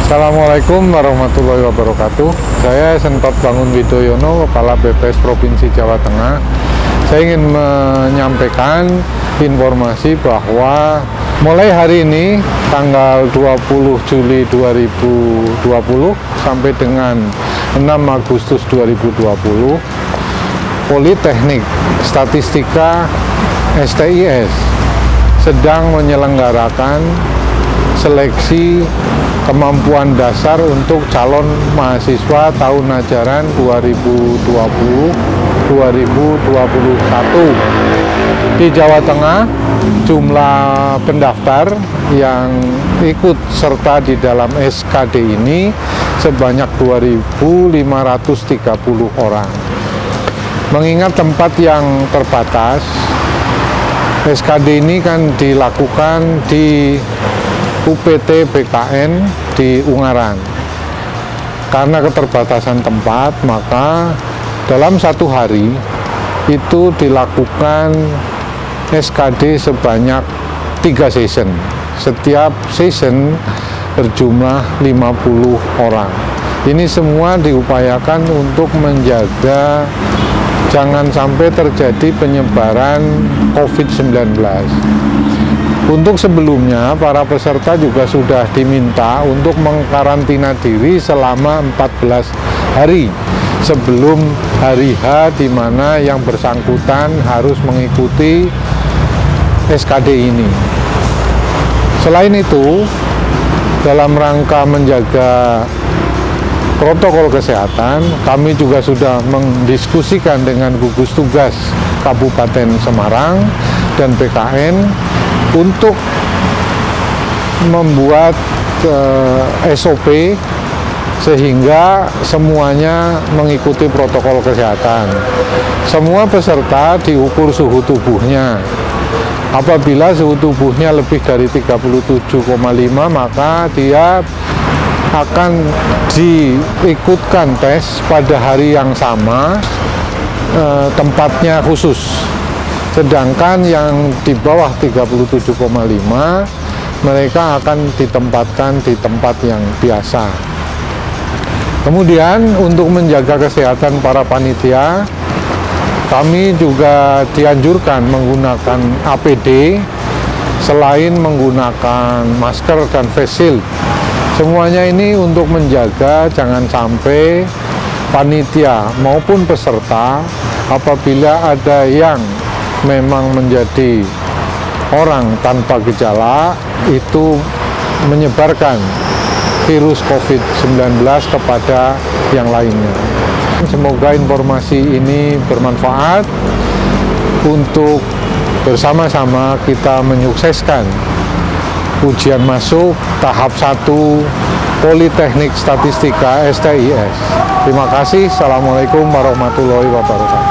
Assalamualaikum warahmatullahi wabarakatuh. Saya Sentot Bangun Widoyono, Kepala BPS Provinsi Jawa Tengah. Saya ingin menyampaikan informasi bahwa mulai hari ini tanggal 20 Juli 2020 sampai dengan 6 Agustus 2020, Politeknik Statistika STIS sedang menyelenggarakan seleksi kemampuan dasar untuk calon mahasiswa tahun ajaran 2020-2021. Di Jawa Tengah, jumlah pendaftar yang ikut serta di dalam SKD ini sebanyak 2.530 orang. Mengingat tempat yang terbatas, SKD ini kan dilakukan di UPT BKN di Ungaran. Karena keterbatasan tempat, maka dalam satu hari itu dilakukan SKD sebanyak 3 session. Setiap session berjumlah 50 orang. Ini semua diupayakan untuk menjaga jangan sampai terjadi penyebaran COVID-19. Untuk sebelumnya, para peserta juga sudah diminta untuk mengkarantina diri selama 14 hari sebelum hari H, di mana yang bersangkutan harus mengikuti SKD ini. Selain itu, dalam rangka menjaga protokol kesehatan, kami juga sudah mendiskusikan dengan gugus tugas Kabupaten Semarang dan BKN untuk membuat SOP sehingga semuanya mengikuti protokol kesehatan. Semua peserta diukur suhu tubuhnya. Apabila suhu tubuhnya lebih dari 37,5, maka dia akan diikutkan tes pada hari yang sama, tempatnya khusus. Sedangkan yang di bawah 37,5 mereka akan ditempatkan di tempat yang biasa. Kemudian untuk menjaga kesehatan para panitia, kami juga dianjurkan menggunakan APD selain menggunakan masker dan face shield. Semuanya ini untuk menjaga jangan sampai panitia maupun peserta apabila ada yang memang menjadi orang tanpa gejala itu menyebarkan virus COVID-19 kepada yang lainnya. Semoga informasi ini bermanfaat untuk bersama-sama kita menyukseskan ujian masuk tahap 1 Politeknik Statistika STIS. Terima kasih. Assalamualaikum warahmatullahi wabarakatuh.